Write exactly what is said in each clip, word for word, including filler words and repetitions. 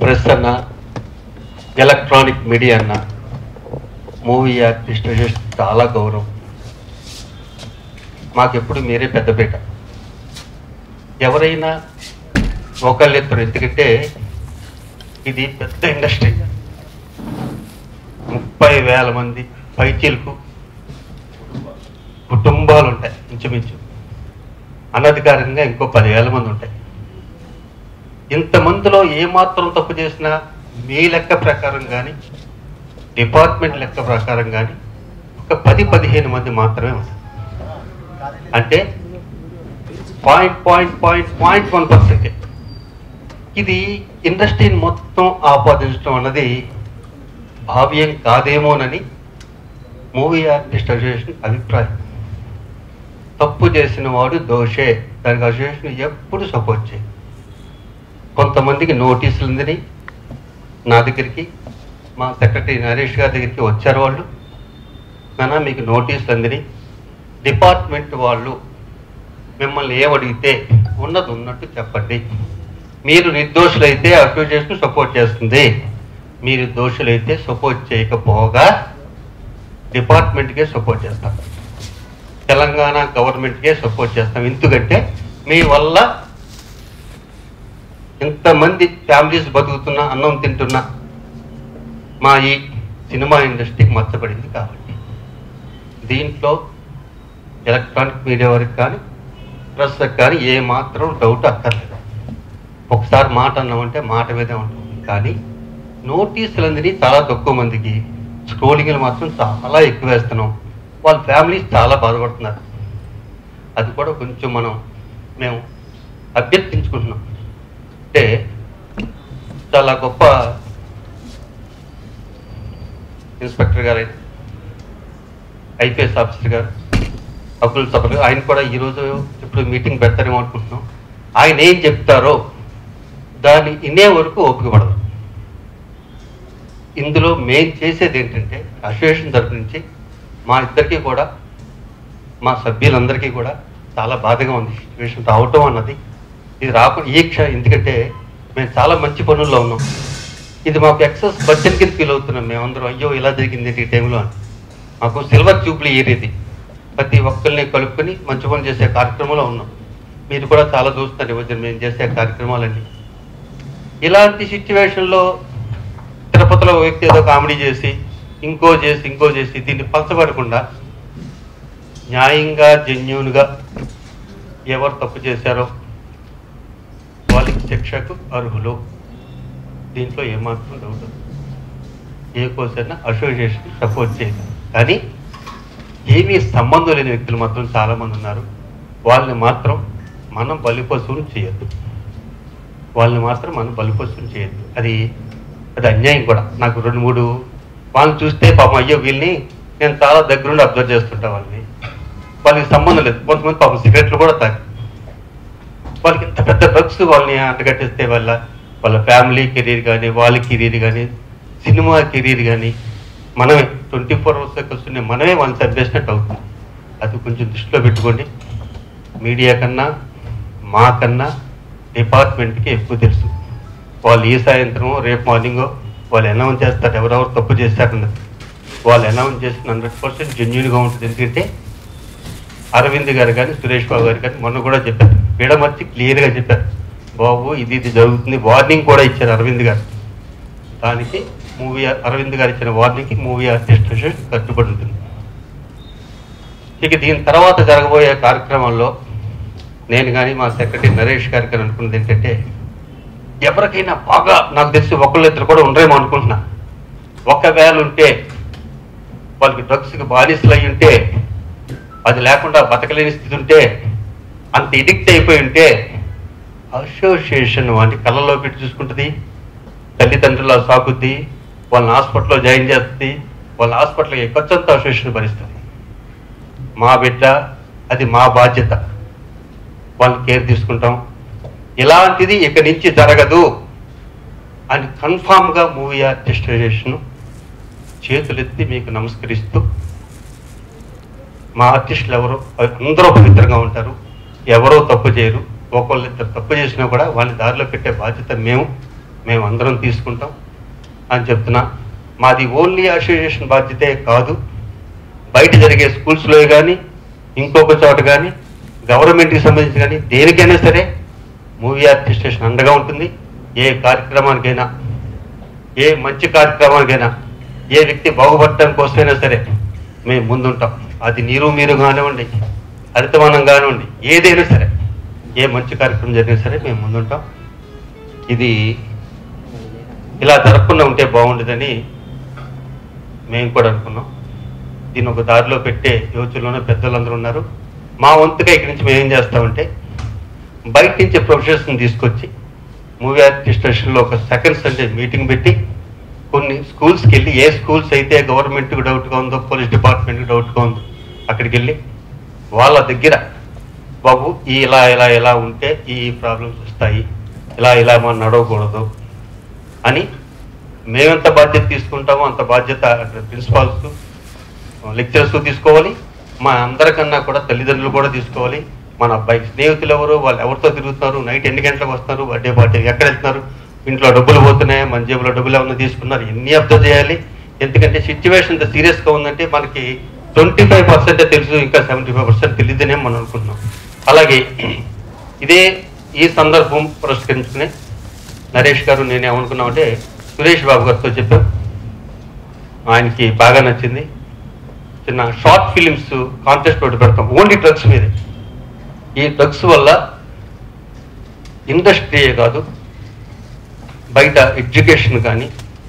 Press అన్న, electronic media అన్న, movie artist చాలా గౌరవం. మాకెప్పుడు మీరే పెద్దపీట. ఎవరైనా ఒకళ్ళిద్దరు, ఎందుకంటే ఇది పెద్ద ఇండస్ట్రీ, ముప్పై వేల మంది పైచీలకు కుటుంబాలు ఉంటాయి ఇంచుమించు, అనధికారికంగా ఇంకో పదివేల మంది ఉంటాయి. ఇంతమందిలో ఏమాత్రం తప్పు చేసినా మీ లెక్క ప్రకారం కానీ డిపార్ట్మెంట్ లెక్క ప్రకారం కానీ ఒక పది పదిహేను మంది మాత్రమే ఉంటారు. అంటే point point point point one percent. ఇది ఇండస్ట్రీని మొత్తం ఆపాదించడం అన్నది భావ్యం కాదేమోనని మూవీ ఆర్టిస్ట్ అసోసియేషన్ అభిప్రాయం. తప్పు చేసిన వాడు దోషే, దానికి అసోసియేషన్ ఎప్పుడు సపోర్ట్ చేయి. కొంతమందికి నోటీసులు ఉందని నా దగ్గరికి, మా సెక్రటరీ నరేష్ గారి దగ్గరికి వచ్చారు. వాళ్ళు నాన్న మీకు నోటీసులు అందని, డిపార్ట్మెంట్ వాళ్ళు మిమ్మల్ని ఏమడిగితే ఉన్నది ఉన్నట్టు చెప్పండి. మీరు నిర్దోషులైతే అసోసియేషన్ సపోర్ట్ చేస్తుంది, మీరు దోషులైతే సపోర్ట్ చేయకపోగా డిపార్ట్మెంట్కే సపోర్ట్ చేస్తాం, తెలంగాణ గవర్నమెంట్కే సపోర్ట్ చేస్తాం. ఎందుకంటే మీ వల్ల ఎంతమంది ఫ్యామిలీస్ బతుకుతున్నా, అన్నం తింటున్నా మా ఈ సినిమా ఇండస్ట్రీకి మచ్చపడింది. కాబట్టి దీంట్లో ఎలక్ట్రానిక్ మీడియా వారికి కానీ ప్రెస్కి కానీ ఏ మాత్రం డౌట్ అక్కర్లేదు. ఒకసారి మాట అన్నామంటే మాట మీదే ఉంటుంది. కానీ నోటీసులు అనేది చాలా తక్కువ మందికి, స్క్రోలింగ్లు మాత్రం చాలా ఎక్కువ వేస్తున్నాం. వాళ్ళ ఫ్యామిలీస్ చాలా బాధపడుతున్నారు. అది కూడా కొంచెం మనం మేము అభ్యర్థించుకుంటున్నాం. అంటే చాలా గొప్ప ఇన్స్పెక్టర్ గారు, ఐపీఎస్ ఆఫీసర్ గారు అబ్దుల్ సబర్, ఆయన కూడా ఈరోజు ఇప్పుడు మీటింగ్ పెడతారేమో అనుకుంటున్నాం. ఆయన ఏం చెప్తారో దాన్ని వినే వరకు ఓపిక పడదు. ఇందులో మెయిన్ చేసేది ఏంటంటే అసోసియేషన్ తరఫు నుంచి మా ఇద్దరికీ కూడా, మా సభ్యులందరికీ కూడా చాలా బాధగా ఉంది సిచ్యువేషన్ రావటం అన్నది. ఇది రాకుండా ఈ క్ష ఎందుకంటే మేము చాలా మంచి పనుల్లో ఉన్నాం. ఇది మాకు ఎక్సెస్ బడ్జెట్ కింద ఫీల్ అవుతున్నాం మేమందరం. అయ్యో ఇలా జరిగింది ఈ టైంలో అని. మాకు సిల్వర్ జూబ్లీ ఇయర్ ఇది. ప్రతి ఒక్కరిని కలుపుకొని మంచి పనులు చేసే కార్యక్రమంలో ఉన్నాం. మీరు కూడా చాలా చూస్తారు ఈ మేము చేసే కార్యక్రమాలన్నీ. ఇలాంటి సిచ్యువేషన్లో తిరుపతిలో వ్యక్తి ఏదో కామెడీ చేసి ఇంకో చేసి ఇంకో చేసి దీన్ని పంచబడకుండా న్యాయంగా జెన్యూన్గా ఎవరు తప్పు చేశారో వాళ్ళకి శిక్షకు అర్హులు. దీంట్లో ఏమాత్రం డౌట్. ఏ కోసైనా అసోసియేషన్ సపోర్ట్ చేయదు. కానీ ఏమీ సంబంధం లేని వ్యక్తులు మాత్రం చాలామంది ఉన్నారు. వాళ్ళని మాత్రం మనం బలిపశువులు చేయొద్దు. వాళ్ళని మాత్రం మనం బలిపశువులు చేయొద్దు. అది అది అన్యాయం కూడా. నాకు రెండు మూడు వాళ్ళని చూస్తే పాపం అయ్యో వీళ్ళని నేను చాలా దగ్గరుండి అబ్జర్వ్ చేస్తుంటా. వాళ్ళని వాళ్ళకి సంబంధం లేదు. కొంతమంది పాపం సిగరెట్లు కూడా తాగి వాళ్ళకి ఎంత పెద్ద డ్రగ్స్ వాళ్ళని అంటగట్టేస్తే వాళ్ళ వాళ్ళ ఫ్యామిలీ కెరీర్ కానీ, వాళ్ళ కెరీర్ కానీ, సినిమా కెరీర్ కానీ మనమే ట్వంటీ ఫోర్ అవర్స్ కూర్చుని మనమే వాళ్ళని చంపేసినట్టు అవుతుంది. అది కొంచెం దృష్టిలో పెట్టుకోండి. మీడియా కన్నా మాకన్నా డిపార్ట్మెంట్కి ఎక్కువ తెలుసు. వాళ్ళు ఈ సాయంత్రమో రేపు మార్నింగో వాళ్ళు అనౌన్స్ చేస్తారు ఎవరెవరు తప్పు చేశారన్నది. వాళ్ళు అనౌన్స్ చేసిన హండ్రెడ్ పర్సెంట్ జెన్యూన్గా ఉంటుంది. ఎందుకంటే అరవింద్ గారు కానీ సురేష్ బాబు గారు కానీ మొన్న కూడా చెప్పారు, విడమర్చి క్లియర్గా చెప్పారు, బాబు ఇది ఇది జరుగుతుంది. వార్నింగ్ కూడా ఇచ్చారు అరవింద్ గారు. దానికి మూవీ అరవింద్ గారు ఇచ్చిన వార్నింగ్కి మూవీ ఆర్టిస్ట్ అసోసియేషన్ కట్టుబడి ఉంటుంది. ఇక దీని తర్వాత జరగబోయే కార్యక్రమంలో నేను కానీ మా సెక్రటరీ నరేష్ గారి కానీ అనుకున్నది ఏంటంటే, ఎవరికైనా బాగా నాకు తెలిసి ఒకళ్ళు ఇద్దరు కూడా ఉండరేమో అనుకుంటున్నా, ఒకవేళ ఉంటే వాళ్ళకి డ్రగ్స్కి బానిసలు అయి ఉంటే, అది లేకుండా బతకలేని స్థితి ఉంటే, అంత ఎడిక్ట్ అయిపోయి ఉంటే అసోసియేషన్ వాడిని కళ్ళలో పెట్టి చూసుకుంటుంది, తల్లిదండ్రుల సాకుద్ది, వాళ్ళని హాస్పిటల్లో జాయిన్ చేస్తుంది, వాళ్ళ హాస్పిటల్కి ఖర్చంతా అసోసియేషన్ భరిస్తుంది. మా బిడ్డ, అది మా బాధ్యత, వాళ్ళని కేర్ తీసుకుంటాం. ఇలాంటిది ఇక నుంచి జరగదు అని కన్ఫామ్గా మూవీ ఆర్టిస్ట్ అసోసియేషన్ చేతులెత్తి మీకు నమస్కరిస్తూ, మా ఆర్టిస్టులు ఎవరు అందరూ పవిత్రంగా ఉంటారు, ఎవరో తప్పు చేయరు. ఒకళ్ళిద్దరు తప్పు చేసినా కూడా వాళ్ళని దారిలో పెట్టే బాధ్యత మేము మేము అందరం తీసుకుంటాం అని చెప్తున్నా. మాది ఓన్లీ అసోసియేషన్ బాధ్యతే కాదు, బయట జరిగే స్కూల్స్లో కానీ ఇంకొక చోట కానీ గవర్నమెంట్కి సంబంధించి కానీ దేనికైనా సరే మూవీ ఆర్టిస్టేషన్ అండగా ఉంటుంది. ఏ కార్యక్రమానికైనా, ఏ మంచి కార్యక్రమానికైనా, ఏ వ్యక్తి బాగుపడటం కోసమైనా సరే మేము ముందుంటాం. అది నీరు మీరు కానివ్వండి, హరితవనం కానివ్వండి, ఏదైనా సరే, ఏ మంచి కార్యక్రమం జరిగినా సరే మేము ముందుంటాం. ఇది ఇలా జరగకుండా ఉంటే బాగుండదని మేము కూడా అనుకున్నాం. దీన్ని ఒక దారిలో పెట్టే యోచనలోనే పెద్దలందరూ ఉన్నారు. మా వంతుగా ఇక్కడి నుంచి మేము ఏం చేస్తామంటే, బయట నుంచి ప్రొఫెషనల్స్ని తీసుకొచ్చి మూవీ ఆర్టిస్టేషన్లో ఒక సెకండ్ సండే మీటింగ్ పెట్టి కొన్ని స్కూల్స్కి వెళ్ళి, ఏ స్కూల్స్ అయితే గవర్నమెంట్కి డౌట్గా ఉందో, పోలీస్ డిపార్ట్మెంట్కి డౌట్గా ఉందో అక్కడికి వెళ్ళి వాళ్ళ దగ్గర బాబు ఈ ఇలా ఇలా ఇలా ఉంటే ఈ ప్రాబ్లమ్స్ వస్తాయి, ఇలా ఇలా మనం నడవకూడదు అని మేమెంత బాధ్యత తీసుకుంటామో అంత బాధ్యత ప్రిన్సిపాల్స్, లెక్చరర్స్ తీసుకోవాలి. మా అందరికన్నా కూడా తల్లిదండ్రులు కూడా తీసుకోవాలి. మన అబ్బాయి స్నేహితులు ఎవరు, వాళ్ళు ఎవరితో తిరుగుతున్నారు, నైట్ ఎన్ని గంటలకు వస్తారు, బర్త్డే పార్టీ ఎక్కడ వెళ్తున్నారు, ఇంట్లో డబ్బులు పోతున్నాయి, మన జేబులో డబ్బులు ఏమన్నా తీసుకున్నారు, ఎన్ని అబ్జర్వ్ చేయాలి. ఎందుకంటే సిచ్యువేషన్ ఇంత సీరియస్గా ఉందంటే మనకి ట్వంటీ ఫైవ్ పర్సెంటే తెలుసు, ఇంకా సెవెంటీ ఫైవ్ పర్సెంట్ తెలియదనే మనం అనుకుంటున్నాం. అలాగే ఇదే ఈ సందర్భం పురస్కరించుకుని నరేష్ గారు నేను ఏమనుకున్నామంటే, సురేష్ బాబు గారితో చెప్పాం, ఆయనకి బాగా నచ్చింది. చిన్న షార్ట్ ఫిలిమ్స్ కాంటెస్ట్ ఒకటి పెడతాం ఓన్లీ డ్రగ్స్ మీదే. ఈ డ్రగ్స్ వల్ల ఇండస్ట్రీయే కాదు, బయట ఎడ్యుకేషన్ కానీ,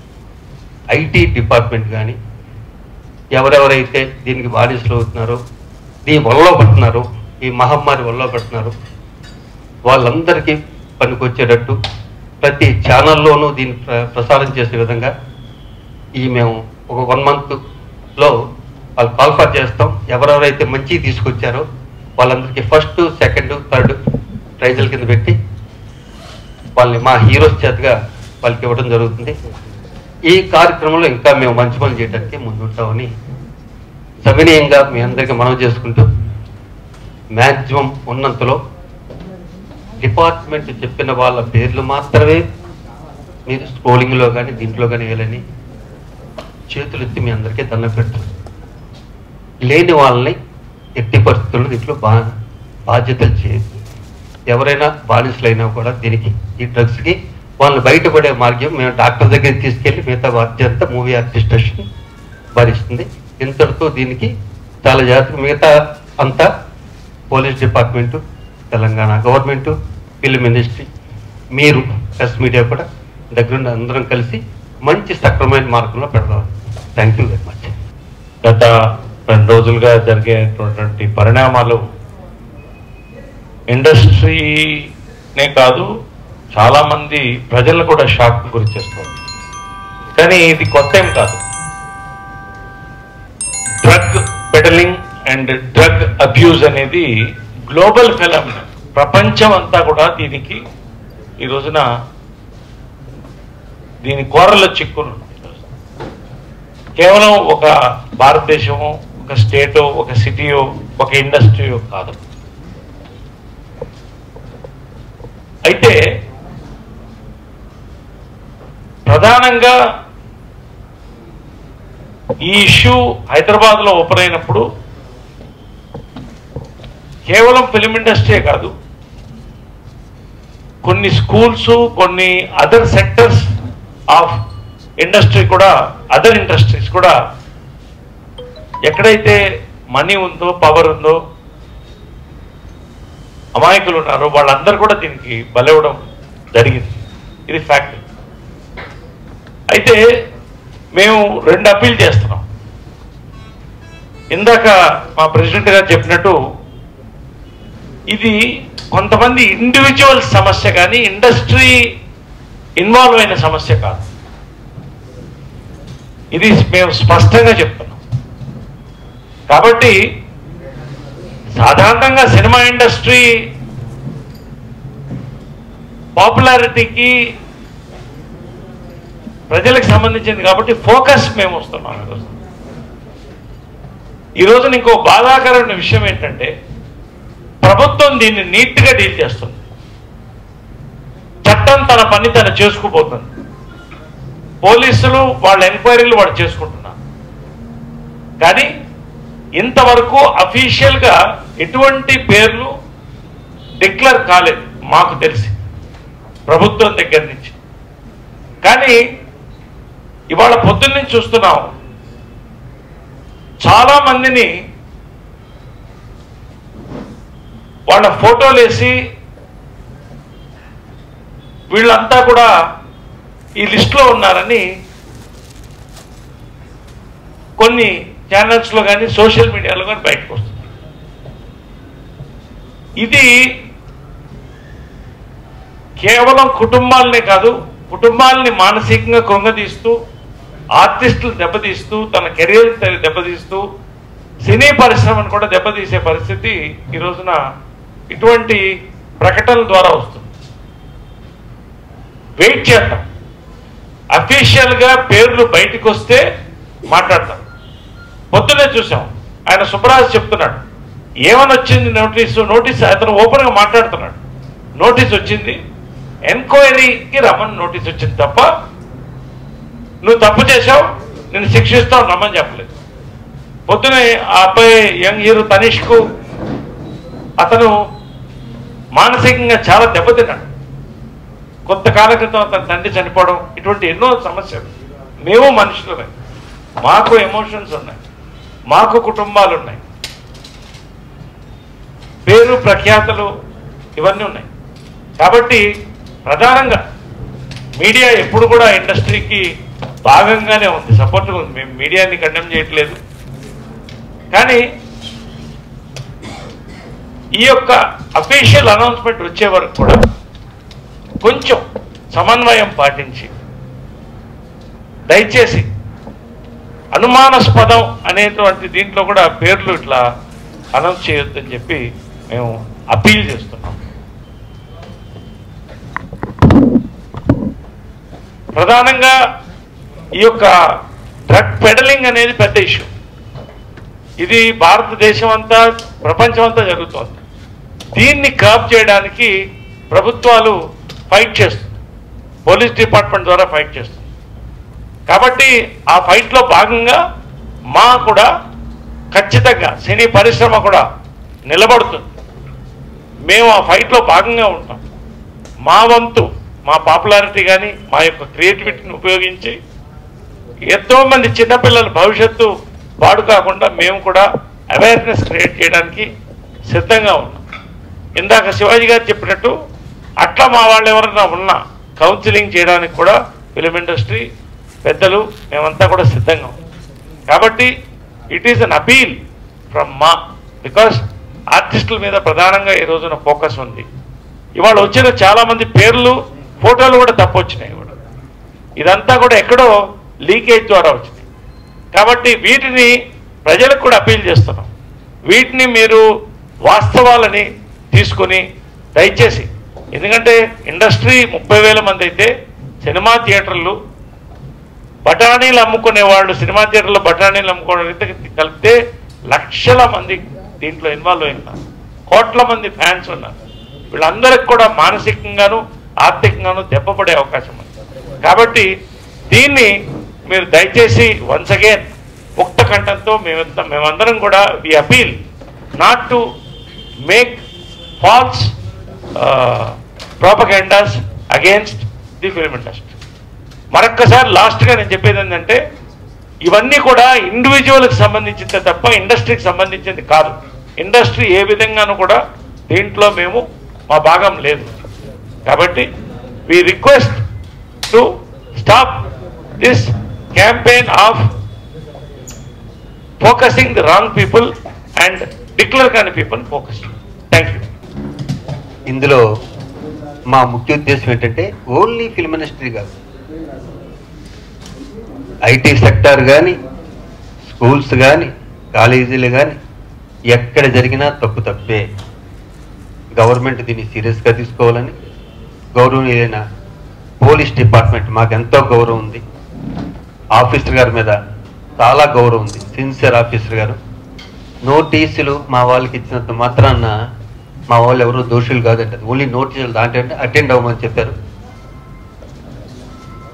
ఐటీ డిపార్ట్మెంట్ కానీ, ఎవరెవరైతే దీనికి బానిసలు అవుతున్నారో, దీని వల్ల పడుతున్నారో, ఈ మహమ్మారి వల్ల పడుతున్నారో వాళ్ళందరికీ పనికొచ్చేటట్టు ప్రతి ఛానల్లోనూ దీన్ని ప్రసారం చేసే విధంగా ఈ మేము ఒక వన్ మంత్లో వాళ్ళు కాల్ఫర్ చేస్తాం. ఎవరెవరైతే మంచి తీసుకొచ్చారో వాళ్ళందరికీ ఫస్ట్, సెకండ్, థర్డ్ ప్రైజుల కింద పెట్టి వాళ్ళని మా హీరోస్ చేతగా వాళ్ళకి ఇవ్వడం జరుగుతుంది. ఈ కార్యక్రమంలో ఇంకా మేము మంచి పనులు చేయడానికి ముందుంటామని సవినయంగా మీ అందరికీ మనవి చేసుకుంటూ, మ్యాక్సిమం ఉన్నంతలో డిపార్ట్మెంట్ చెప్పిన వాళ్ళ పేర్లు మాత్రమే మీరు స్క్రోలింగ్లో కానీ దీంట్లో కానీ వేయాలని చేతులు ఎత్తి మీ అందరికీ దండం పెడతారు. లేని వాళ్ళని ఎట్టి పరిస్థితుల్లో దీంట్లో బా బాధ్యతలు చేయదు. ఎవరైనా బానిసలైనా కూడా దీనికి, ఈ డ్రగ్స్కి వాళ్ళని బయటపడే మార్గం మేము డాక్టర్ దగ్గరికి తీసుకెళ్ళి మిగతా బాధ్యత మూవీ ఆర్టిస్టేషన్ భరిస్తుంది. ఇంతటితో దీనికి చాలా జాగ్రత్త, మిగతా అంతా police department, Telangana government, film industry, మీరు ప్రెస్ మీడియా కూడా దగ్గరుండి అందరం కలిసి మంచి సక్రమైన మార్గంలో పెడదాం. Thank you very much. గత రెండు రోజులుగా జరిగేటువంటి పరిణామాలు ఇండస్ట్రీనే కాదు, చాలామంది ప్రజలను కూడా షాక్ గురి చేస్తారు. కానీ ఇది కొత్త ఏం కాదు. Drug peddling and drug abuse అనేది గ్లోబల్ ఫెనామినా. ప్రపంచం అంతా కూడా దీనికి ఈ రోజున దీని కోరల్లో చిక్కును. కేవలం ఒక భారతదేశము, ఒక స్టేటో, ఒక సిటీయో, ఒక ఇండస్ట్రీయో కాదు. అయితే ప్రధానంగా ఈ ఇష్యూ హైదరాబాద్లో ఓపెన్ అయినప్పుడు కేవలం ఫిలిం ఇండస్ట్రీ కాదు, కొన్ని స్కూల్స్, కొన్ని అదర్ సెక్టర్స్ ఆఫ్ ఇండస్ట్రీ కూడా, అదర్ ఇండస్ట్రీస్ కూడా ఎక్కడైతే మనీ ఉందో, పవర్ ఉందో, అమాయకులు ఉన్నారో వాళ్ళందరూ కూడా దీనికి బలవడం జరిగింది. ఇది ఫ్యాక్ట్. అయితే మేము రెండు అప్పీల్ చేస్తున్నాం. ఇందాక మా ప్రెసిడెంట్ గారు చెప్పినట్టు ఇది కొంతమంది ఇండివిజువల్ సమస్య కానీ ఇండస్ట్రీ ఇన్వాల్వ్ అయిన సమస్య కాదు. ఇది మేము స్పష్టంగా చెప్తున్నాం. కాబట్టి సాధారణంగా సినిమా ఇండస్ట్రీ పాపులారిటీకి ప్రజలకు సంబంధించింది కాబట్టి ఫోకస్ మేము వస్తున్నాం ఈరోజు. ఈరోజు ఇంకో బాధాకరమైన విషయం ఏంటంటే ప్రభుత్వం దీన్ని నీట్గా డీల్ చేస్తుంది. చట్ట చట్టం తన పని తను చేసుకుపోతుంది. పోలీసులు వాళ్ళ ఎంక్వైరీలు వాళ్ళు చేసుకుంటున్నారు. కానీ ఇంతవరకు అఫీషియల్గా ఎటువంటి పేర్లు డిక్లేర్ కాలేదు మాకు తెలిసి ప్రభుత్వం దగ్గర నుంచి. కానీ ఇవాళ పొద్దున్న నుంచి చూస్తున్నాం, చాలా మందిని వాళ్ళ ఫోటోలు వేసి వీళ్ళంతా కూడా ఈ లిస్టులో ఉన్నారని కొన్ని ఛానల్స్లో కానీ సోషల్ మీడియాలో కానీ బయటకు వస్తుంది. ఇది కేవలం కుటుంబాలనే కాదు, కుటుంబాలని మానసికంగా కృంగదీస్తూ, ఆర్టిస్టులు దెబ్బతీస్తూ, తన కెరీర్ దెబ్బతీస్తూ, సినీ పరిశ్రమను కూడా దెబ్బతీసే పరిస్థితి ఈ రోజున ఇటువంటి ప్రకటనల ద్వారా వస్తుంది. వెయిట్ చేద్దాం, అఫీషియల్గా పేర్లు బయటకు వస్తే మాట్లాడతాం. పొద్దునే చూసాం, ఆయన సుబ్బరాజు చెప్తున్నాడు ఏమని వచ్చింది నోటీసు. నోటీస్ అతను ఓపెన్గా మాట్లాడుతున్నాడు. నోటీస్ వచ్చింది, ఎంక్వైరీకి రమ్మని నోటీస్ వచ్చింది తప్ప నువ్వు తప్పు చేశావు నేను శిక్షిస్తావు రమ్మని చెప్పలేదు. పొద్దునే ఆ అబ్బాయి యంగ్ హీరో తనీష్కు అతను మానసికంగా చాలా దెబ్బతిన్నాడు. కొంతకాలం క్రితం అతని తండ్రి చనిపోవడం, ఇటువంటి ఎన్నో సమస్యలు. మేము మనుషులమే, మాకు ఎమోషన్స్ ఉన్నాయి, మాకు కుటుంబాలు ఉన్నాయి, పేరు ప్రఖ్యాతలు ఇవన్నీ ఉన్నాయి. కాబట్టి ప్రధానంగా మీడియా ఎప్పుడు కూడా ఇండస్ట్రీకి భాగంగానే ఉంది, సపోర్ట్గా ఉంది. మేము మీడియాని కండెమ్ చేయట్లేదు. కానీ ఈ యొక్క అఫీషియల్ అనౌన్స్మెంట్ వచ్చే వరకు కూడా కొంచెం సమన్వయం పాటించి దయచేసి అనుమానాస్పదం అనేటువంటి దీంట్లో కూడా పేర్లు ఇట్లా అనౌన్స్ చేయొద్దని చెప్పి మేము అపీల్ చేస్తున్నాం. ప్రధానంగా ఈ యొక్క డ్రగ్ పెడలింగ్ అనేది పెద్ద ఇష్యూ. ఇది భారతదేశం అంతా, ప్రపంచం అంతా జరుగుతోంది. దీన్ని కర్బ్ చేయడానికి ప్రభుత్వాలు ఫైట్ చేస్తుంది, పోలీస్ డిపార్ట్మెంట్ ద్వారా ఫైట్ చేస్తుంది. కాబట్టి ఆ ఫైట్లో భాగంగా మా కూడా ఖచ్చితంగా సినీ పరిశ్రమ కూడా నిలబడుతుంది. మేము ఆ ఫైట్లో భాగంగా ఉంటాం. మా వంతు, మా పాపులారిటీ కానీ మా యొక్క క్రియేటివిటీని ఉపయోగించి ఎంతోమంది చిన్నపిల్లల భవిష్యత్తు పాడు కాకుండా మేము కూడా అవేర్నెస్ క్రియేట్ చేయడానికి సిద్ధంగా ఉన్నాం. ఇందాక శివాజీ గారు చెప్పినట్టు అట్లా మా వాళ్ళు ఎవరైనా ఉన్నా కౌన్సిలింగ్ చేయడానికి కూడా ఫిలిం ఇండస్ట్రీ పెద్దలు మేమంతా కూడా సిద్ధంగా ఉన్నాం. కాబట్టి it is an appeal from మా, బికాస్ ఆర్టిస్టుల మీద ప్రధానంగా ఈ రోజున ఫోకస్ ఉంది. ఇవాళ వచ్చిన చాలామంది పేర్లు, ఫోటోలు కూడా తప్పు వచ్చినాయి కూడా. ఇదంతా కూడా ఎక్కడో లీకేజ్ ద్వారా వచ్చినాయి. కాబట్టి వీటిని ప్రజలకు కూడా అపీల్ చేస్తున్నాం. వీటిని మీరు వాస్తవాలని తీసుకుని దయచేసి, ఎందుకంటే ఇండస్ట్రీ ముప్పై వేల మంది అయితే సినిమా థియేటర్లు బఠానీలు అమ్ముకునే వాళ్ళు, సినిమా థియేటర్లో బఠానీలు అమ్ముకోవడం కలిపితే లక్షల మంది దీంట్లో ఇన్వాల్వ్ అయినారు, కోట్ల మంది ఫ్యాన్స్ ఉన్నారు. వీళ్ళందరికీ కూడా మానసికంగాను ఆర్థికంగాను దెబ్బపడే అవకాశం ఉంది. కాబట్టి దీన్ని మీరు దయచేసి వన్స్ అగైన్ ముక్త కంఠంతో మేమంతా మేమందరం కూడా we appeal not to make false propagandas against the film industry. మరొక్కసారి లాస్ట్గా నేను చెప్పేది ఏంటంటే, ఇవన్నీ కూడా ఇండివిజువల్కి సంబంధించిందే తప్ప ఇండస్ట్రీకి సంబంధించింది కాదు. ఇండస్ట్రీ ఏ విధంగానూ కూడా దీంట్లో మేము మా భాగం లేదు. కాబట్టి we request to stop this campaign of focusing the wrong people and declare కాని పీపుల్ ఫోకస్. Thank you. ఇందులో మా ముఖ్య ఉద్దేశం ఏంటంటే, ఓన్లీ ఫిల్మ్ ఇండస్ట్రీ కాదు, ఐటీ సెక్టార్ కానీ, స్కూల్స్ కానీ, కాలేజీలు కానీ, ఎక్కడ జరిగినా తప్పు తప్పే. గవర్నమెంట్ దీన్ని సీరియస్గా తీసుకోవాలని, గౌరవనీయులైన పోలీస్ డిపార్ట్మెంట్ మాకు ఎంతో గౌరవం ఉంది, ఆఫీసర్ గారి మీద చాలా గౌరవం ఉంది, సిన్సియర్ ఆఫీసర్ గారు. నోటీసులు మా వాళ్ళకి ఇచ్చినంత మాత్రాన మా వాళ్ళు ఎవరు దోషులు కాదంటారు. ఓన్లీ నోటీసులు దాంట్లో అటెండ్ అవ్వమని చెప్పారు.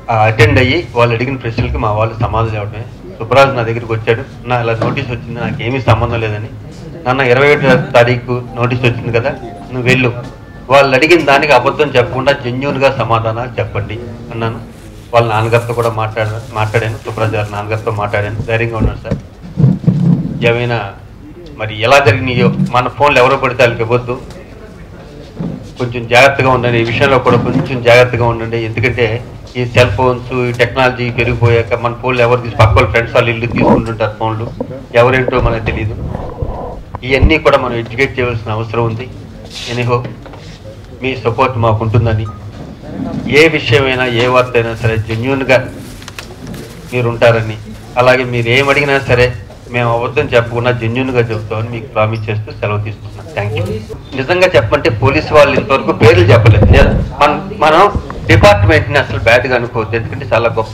అటెండ్ అయ్యి వాళ్ళు అడిగిన ప్రశ్నలకి మా వాళ్ళు సమాధానం చెప్పడమే. సుబ్బరాజు నా దగ్గరికి వచ్చాడు, నా ఇలా నోటీస్ వచ్చింది, నాకు ఏమీ సంబంధం లేదని. నాన్న ఇరవై ఒకటో తారీఖు నోటీస్ వచ్చింది కదా, నువ్వు వెళ్ళు, వాళ్ళు అడిగిన దానికి అబద్ధం చెప్పకుండా జెన్యూన్గా సమాధానాలు చెప్పండి అన్నాను. వాళ్ళ నాన్నగారితో కూడా మాట్లాడా మాట్లాడాను సుబ్బరాజు గారు నాన్నగారితో మాట్లాడాను. ధైర్యంగా ఉన్నాడు సార్. ఏమైనా మరి ఎలా జరిగినాయో మన ఫోన్లు ఎవరో పడితే వాళ్ళకి ఇవ్వద్దు, కొంచెం జాగ్రత్తగా ఉండండి, ఈ విషయంలో కూడా కొంచెం జాగ్రత్తగా ఉండండి. ఎందుకంటే ఈ సెల్ ఫోన్స్ ఈ టెక్నాలజీ పెరిగిపోయాక మన ఫోన్లు ఎవరు తీసి పక్క వాళ్ళ ఫ్రెండ్స్ వాళ్ళు ఇల్లు తీసుకుంటుంటారు, ఫోన్లు ఎవరేంటో మనకు తెలియదు. ఇవన్నీ కూడా మనం ఎడ్యుకేట్ చేయవలసిన అవసరం ఉంది. ఎనీహో మీ సపోర్ట్ మాకు ఉంటుందని, ఏ విషయమైనా ఏ వార్త అయినా సరే జెన్యూన్గా మీరు ఉంటారని, అలాగే మీరు ఏం అడిగినా సరే మేము అబద్ధం చెప్పకుండా జెన్యూన్గా చెబుతామని మీకు ప్రామిస్ చేస్తూ సెలవు తీసుకుంటున్నాం. Thank you. నిజంగా చెప్పమంటే పోలీసు వాళ్ళు ఇంతవరకు పేర్లు చెప్పలేదు. మన మనం డిపార్ట్మెంట్ని అసలు బ్యాడ్గా అనుకోవద్దు, ఎందుకంటే చాలా గొప్ప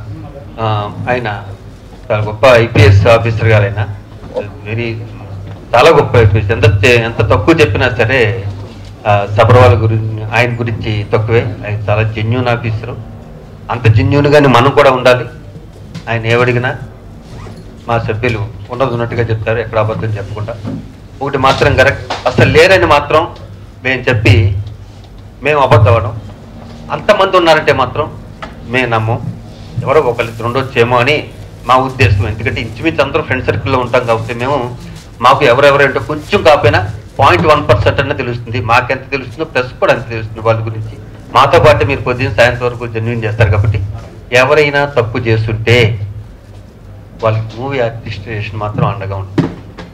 ఆయన, చాలా గొప్ప ఐపీఎస్ ఆఫీసర్ గారు ఆయన, వెరీ చాలా గొప్ప ఐపీఎస్. ఎంత ఎంత తక్కువ చెప్పినా సరే సబర్వాల్ గురించి ఆయన గురించి తక్కువే. ఆయన చాలా జెన్యూన్ ఆఫీసరు. అంత జెన్యూన్గానే మనం కూడా ఉండాలి. ఆయన ఏమడిగినా మా సభ్యులు ఉన్నది ఉన్నట్టుగా చెప్తారు, ఎక్కడ అబద్ధం చెప్పకుండా. ఒకటి మాత్రం కరెక్ట్, అసలు లేరని మాత్రం మేము చెప్పి మేము అబద్ధం అవ్వడం. అంతమంది ఉన్నారంటే మాత్రం మేము నమ్మం, ఎవరో ఒకరిద్దరు ఉండొచ్చేమో అని మా ఉద్దేశం. ఎందుకంటే ఇంచుమించు అందరూ ఫ్రెండ్ సర్కిల్లో ఉంటాం కాబట్టి మేము మాకు ఎవరెవరేంటో కొంచెం కాకపోయినా పాయింట్ వన్ పర్సెంట్ అన్న తెలుస్తుంది. మాకెంత తెలుస్తుందో ప్లస్ కూడా అంత తెలుస్తుంది వాళ్ళ గురించి. మాతో పాటు మీరు పొద్దున్న సాయంత్రం వరకు జెన్యూన్ చేస్తారు కాబట్టి ఎవరైనా తప్పు చేస్తుంటే వాళ్ళకి మూవీ అడ్మినిస్ట్రేషన్ మాత్రం అండగా ఉంటుంది.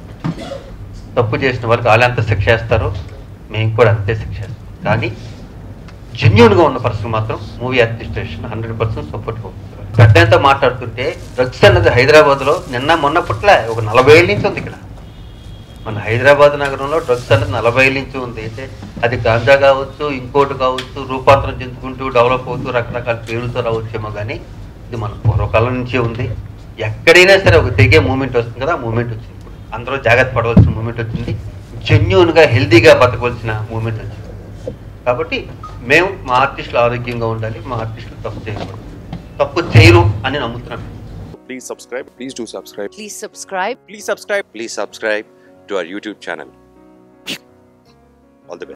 తప్పు చేసిన వాళ్ళకి వాళ్ళు ఎంత శిక్ష వేస్తారో మేము కూడా అంతే శిక్ష వేస్తాం. కానీ జెన్యూన్గా ఉన్న పర్సన్ మాత్రం movie administration hundred percent support అవుతుంది. పెద్దంతా మాట్లాడుతుంటే డ్రగ్స్ అన్నది హైదరాబాద్లో నిన్న మొన్న పుట్ల ఒక నలభై ఏళ్ళ నుంచి ఉంది. ఇక్కడ మన హైదరాబాద్ నగరంలో డ్రగ్స్ అన్నది నలభై ఏళ్ళ నుంచి ఉంది. అయితే అది గాంజా కావచ్చు, ఇంకోటి కావచ్చు, రూపాంతరం చెందుకుంటూ డెవలప్ అవుతూ రకరకాల పేర్లతో రావచ్చేమో, కానీ ఇది మన పూర్వకాలం నుంచే ఉంది. ఎక్కడైనా సరే ఒక తెగే మూమెంట్ వస్తుంది కదా, ఆ మూమెంట్ వచ్చింది. ఇప్పుడు అందరూ జాగ్రత్త పడవలసిన మూమెంట్ వచ్చింది, జెన్యూన్గా హెల్తీగా బతకవలసిన మూమెంట్ వచ్చింది. కాబట్టి మేము మా ఆర్టిస్టులు ఆరోగ్యంగా ఉండాలి, మా ఆర్టిస్టులు తప్పు చేయకూడదు, తప్పు చేయరు అని నమ్ముతున్నాం. Please subscribe. Please do subscribe. Please subscribe. Please subscribe. Please subscribe to our YouTube channel. All the best.